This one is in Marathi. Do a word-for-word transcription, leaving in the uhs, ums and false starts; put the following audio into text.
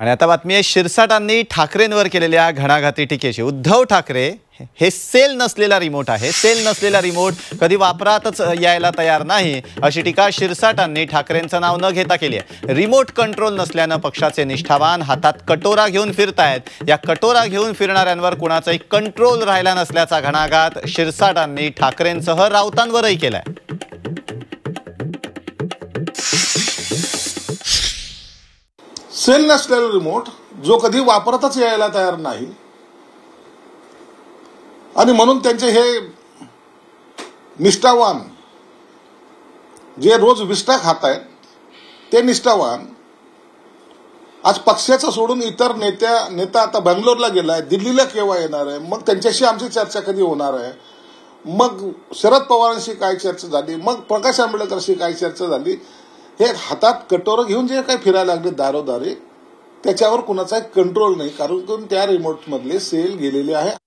आणि आता बातमी आहे शिरसाटांनी ठाकरेंवर केलेल्या घणाघाती टीकेची। उद्धव ठाकरे हे सेल नसलेला रिमोट आहे, सेल नसलेला रिमोट कधी वापरातच यायला तयार नाही अशी टीका शिरसाटांनी ठाकरेंचं नाव न घेता केली आहे। रिमोट कंट्रोल नसल्याने पक्षाचे निष्ठावान हातात कटोरा घेऊन फिरतायत। या कटोरा घेऊन फिरणाऱ्यांवर कुणाचाही कंट्रोल राहिला नसल्याचा घणाघात शिरसाटांनी ठाकरेंसह राऊतांवरही केलाय। सेल नसलेला रिमोट जो कधी वापरतच यायला तयार नाही आणि म्हणून त्यांचे हे निष्ठावान जे रोज विष्ठा खात आहेत ते निष्ठावान आज पक्षाचं सोडून इतर नेत्या नेता आता बंगलोरला गेलाय, दिल्लीला केव्हा येणार आहे, मग त्यांच्याशी आमची चर्चा कधी होणार आहे, मग शरद पवारांशी काय चर्चा झाली, मग प्रकाश आंबेडकरशी काय चर्चा झाली, हे हातात कटोरं घेऊन जे काही फिरायला लागले दारोदारी त्याच्यावर कुणाचा कंट्रोल नाही, कारण त्या रिमोट मधले सेल गेलेले आहे।